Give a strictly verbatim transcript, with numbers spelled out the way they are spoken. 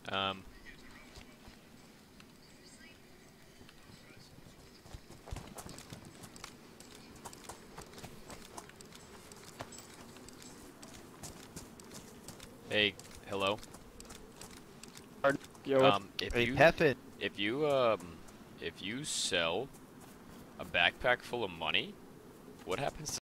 Um, hey, hello. Yo, what's Um, if Hey, you Peffin. if you um if you sell a backpack full of money, what happens